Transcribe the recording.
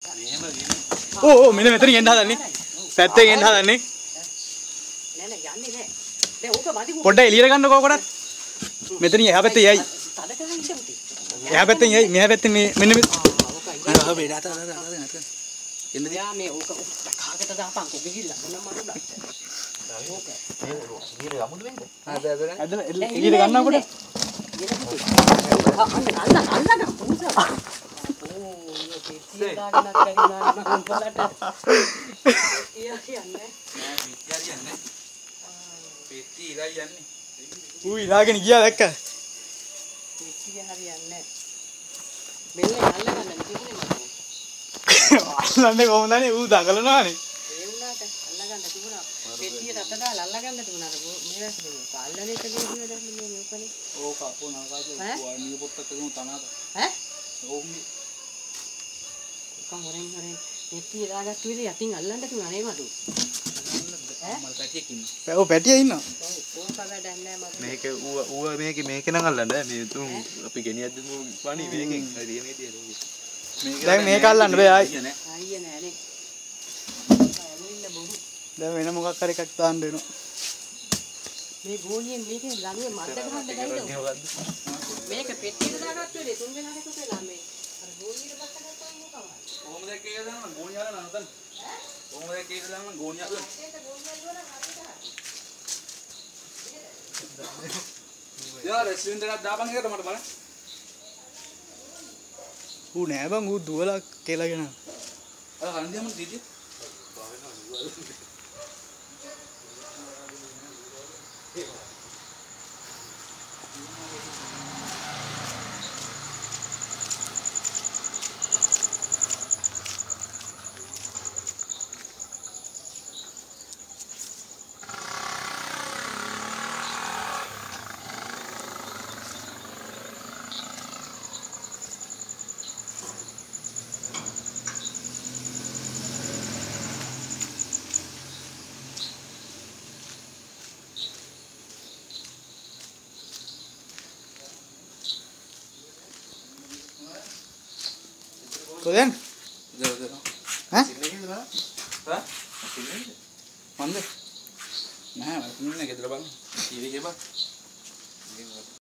ඕ මෙන්න මෙතනින් එන්න හදන්නේ. පැත්තෙන් එන්න හදන්නේ. නෑ නෑ යන්නේ නෑ. දැන් ඕක මදි පොඩ්ඩක් එළියට ගන්නකෝ කොටත්. මෙතනින් එහා පැත්තේ යයි. තද කරන් ඉන්න පුතේ. එහා පැත්තෙන් යයි. මෙහා පැත්තෙන් මේ මෙන්න මේ. ආ බේඩ අත එන්නද? යා මේ ඕක කාකට දාපන්කෝ ගිහිල්ලා මොනම මරුණා. ඕක. මේ ගිහින් යමුද වෙන්නේ? ඇදලා එළියට ගන්නකොට. අල්ලගන්න පුතා. ඕ ගාඩනක් කරිනා නම් බලට. කියන්නේ විද්‍යාරියන්නේ. පෙට්ටි ඉරයි යන්නේ. ඌ ඉලාගෙන ගියා දැක්කද? පෙට්ටිය හරියන්නේ. මෙල්ලෙන් අල්ලගන්න තිබුණේ මම. අල්ලන්නේ කොහොමදනේ ඌ දඟලනවානේ. ඒ වුණාට අල්ලගන්න තිබුණා. පෙට්ටියට අත දාලා අල්ලගන්න තිබුණා. මේ වැස්සේ අල්ලන එක ගිහින් දැන් මේ මේකනේ. ඕක අපෝ නරකාද වර්ණීය පොත්තක් ගමු තනාද. ඈ? ඕම්ගේ. කොහොමද හරි පෙට්ටිය දාගත්තු විදිහ යටින් අල්ලන්න තිබුණා නේ මට. මම පැටියෙක් ඉන්නවා. ඔව් පැටිය ඉන්නවා. ඕක වැඩක් නෑ මගේ. මේක ඌ මේක නම් අල්ලන්න මේ තුන් අපි ගෙනියද්දි වණි මේකෙන් හරි මේ තියෙන්නේ. දැන් මේක අල්ලන්න බෑ ආයි. අයිය නෑනේ. දැන් වෙන මොකක් හරි එකක් දාන්න වෙනවා. මේ ගෝණියෙන් මේකේ ළඟේ මඩ ගහන්න බැයිද? මේක පෙට්ටියට දාගත්තු වෙලේ තුන් දෙනාට කොටලා මේ අර ගෝණියට බස්ස ගත්තා මොකක්ද? කොහොමද කියලා දාන්න ගෝණිය අල්ලන්න නතන. කොහොමද කියලා දාන්න ගෝණිය අල්ලන්න. යා රෙස්ටුරන්ට් එකක් දාපන් එකට මට බලන්න. ඌ නෑ බං ඌ දුවලා කෙලාගෙන. අර කන්දියම දීදී. කොහෙන්? ඈ? හා? මන්ද? නෑ මම ගෙදර බලන්න. ටීවී එකේ බලන්න.